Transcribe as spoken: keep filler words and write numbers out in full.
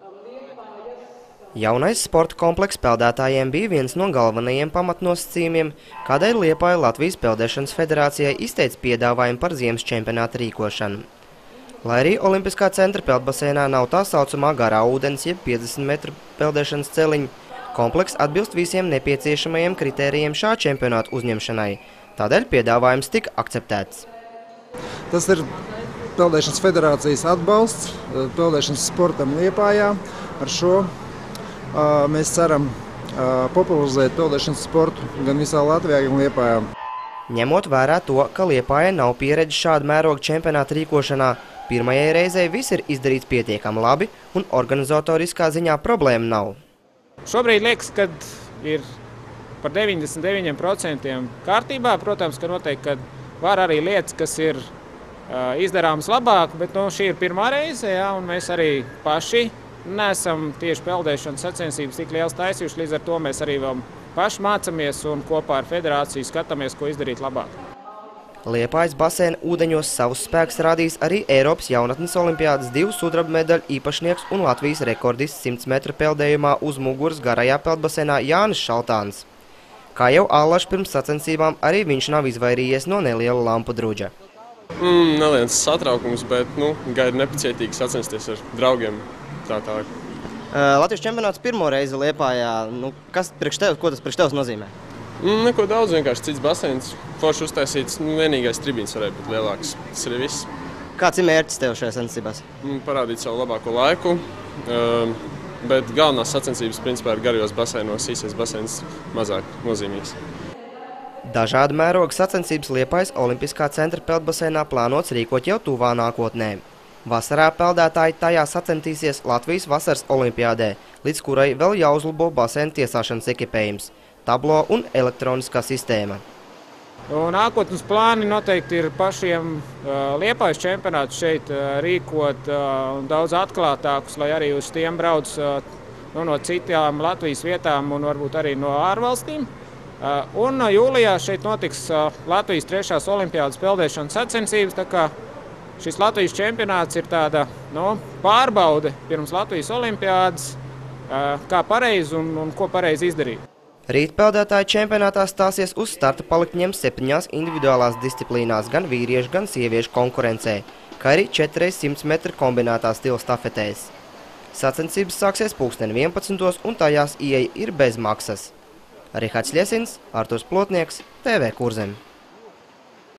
Jaunais sporta komplekss peldētājiem bija viens no galvenajiem pamatnosacījumiem, kādēļ Liepāja Latvijas peldēšanas federācijai izteica piedāvājumu par ziemas čempionāta rīkošanu. Lai arī Olimpiskā centra peldbaseinā nav tā saucamā garā ūdens, jeb piecdesmit metru peldēšanas celiņa, komplekss atbilst visiem nepieciešamajiem kritērijiem šā čempionāta uzņemšanai, tādēļ piedāvājums tika akceptēts. Tas ir peldēšanas federācijas atbalsts peldēšanas sportam Liepājā. Ar šo uh, mēs ceram uh, popularizēt peldēšanas sportu gan visā Latvijā, gan Liepājā. Ņemot vērā to, ka Liepājai nav pieredze šāda mēroga čempionāta rīkošanā, pirmajai reizei viss ir izdarīts pietiekami labi un organizatoriskā ziņā problēma nav. Šobrīd liekas, ka ir par deviņdesmit deviņiem procentiem kārtībā. Protams, ka noteikti, ka var arī lietas, kas ir uh, izdarāmas labāk, bet nu, šī ir pirmā reize, jā, un mēs arī paši neesam tieši peldēšanas sacensības tik liels taisījuši, līdz ar to mēs arī vēl paši mācamies un kopā ar federāciju skatāmies, ko izdarīt labāk. Liepājas baseina ūdeņos savus spēkus rādīs arī Eiropas jaunatnes olimpiādas divu sudraba medaļu īpašnieks un Latvijas rekordists simts metru peldējumā uz muguras garajā peldbaseinā Jānis Šaltāns. Kā jau allaž pirms sacensībām, arī viņš nav izvairījies no neliela lampu druģa. Mm, neliels satraukums, bet nu, gaidu nepacietīgi sacensties ar draugiem. Tā tā. Uh, Latvijas čempionāts pirmo reizi Liepājā. Nu, kas priekš tev, ko tas priekš tevs nozīmē? Mm, neko daudz, vienkārši cits baseins. Forši uztaisīts, nu, vienīgais tribīns varēja būt lielāks. Tas arī viss. Kāds ir mērķis tev šajā sacensībās? Mm, parādīt savu labāko laiku, uh, bet galvenās sacensības principā ir garajos baseinos, īsais baseins mazāk nozīmīgs. Dažādu mērogu sacensības Liepājas Olimpiskā centra peldbaseinā plānots rīkot jau tuvā nākotnē. Vasarā peldētāji tajā sacentīsies Latvijas vasaras olimpiādē, līdz kurai vēl jāuzlabo baseina tiesāšanas ekipējums, tablo un elektroniskā sistēma. Un nākotnes plāni noteikti ir pašiem uh, Liepājas čempionātus šeit uh, rīkot uh, daudz atklātākus, lai arī uz tiem brauc uh, nu, no citām Latvijas vietām un varbūt arī no ārvalstīm. Uh, un uh, jūlijā šeit notiks uh, Latvijas trešās olimpiādas peldēšanas sacensības, tā kā šis Latvijas čempionāts ir tāda nu, pārbaude pirms Latvijas olimpiādas, uh, kā pareizi un, un ko pareizi izdarīt. Rīt peldētāju čempionātā stāsies uz starta palikņiem septiņās individuālās disciplīnās, gan vīriešu, gan sieviešu konkurencē, kā arī četri reiz simts metru kombinētā stila stafetēs. Sacensības sāksies pulksteni vienpadsmitos un tajās ieeja ir bez maksas. Rihards Ļesins, Arturs Plotnieks, T V Kurzem.